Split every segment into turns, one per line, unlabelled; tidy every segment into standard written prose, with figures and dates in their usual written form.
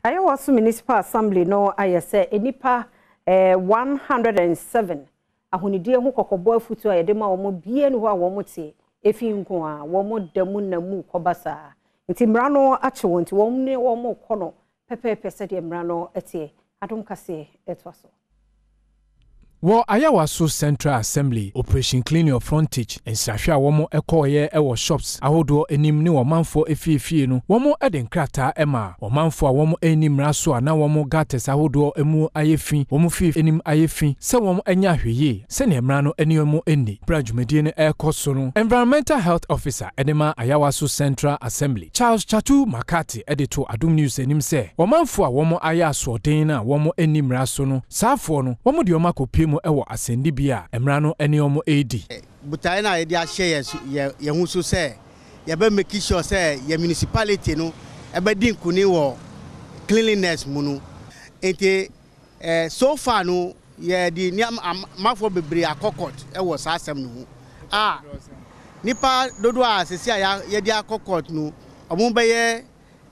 Ayawaso Municipal Assembly no ayese enipa 107 ahonidie hu kokobo afutu ayede ma wo bie ne ho a wo mote efi nko a wo mo damu namu kobasa nti mra no ache won nti wo ne wo mo kono pepepe se de mra no etie adom kase etwaso.
Wo Ayawaso Central Assembly Operation Clean Your Frontage and Safia womo ekoye ewo shops ahodo enim ne womanfo efie no womo eden krata ema womanfo a womo enim raso na womo gates ahodo emu ayefi womo fi enim ayefi se womo enya hweye se ne emra no eniemu eni brajumedie ne ekoso no Environmental Health Officer edema Ayawaso Central Assembly Charles Chatu Makati edito Adom News enim se womanfo a womo ayaso den na womo enim raso no safo no womo de omakopie ewo asendi bia emra no ene omo edi
butai na ye dia share ye hu so say ye be make sure say ye municipality no e be din kuni wo cleanliness mu no enti so far no ye di mafo bebre akokot ewo sa asem no nipa dodo a sesi ye dia akokot no omo be ye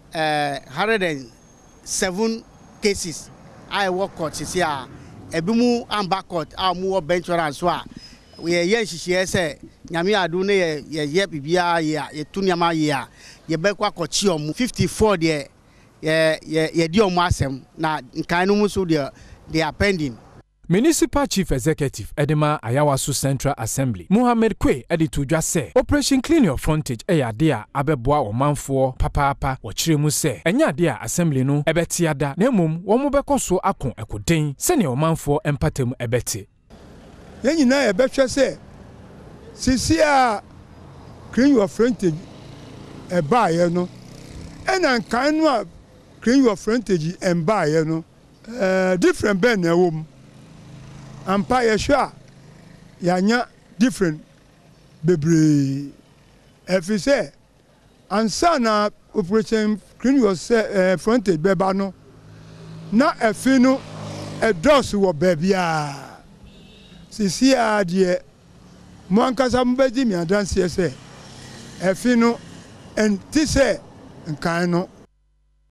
107 cases I work court sesi a ebimu amba court amu bench warrant so a we ye nhihie se nyame adu ne ye bibia ye tuniama ye a ye bekwa kochi omu 54 de ye di omu asem na nkan no mu so they are pending.
Municipal Chief Executive Edema Ayawaso Central Assembly Mohammed Kwe editu dwa se Operation Clean Your Frontage eyade a abeboa omanfo papapa wo kire mu se enyade a assembly no ebetiada na emom wo mo bekoso akon ekoden se ne omanfo empatem ebeti
yenyina ebehwe se sisi a Clean Your Frontage ebaaye no ena nkan no a Clean Your Frontage embaaye no different ben na wom ampa yeshua yanya different bebre efise ansa na Operation Clean Your Frontage beba no na efi no edos wo bebia sisi a de mo ankasa mbedi mi adanse se efi no enti se nkan no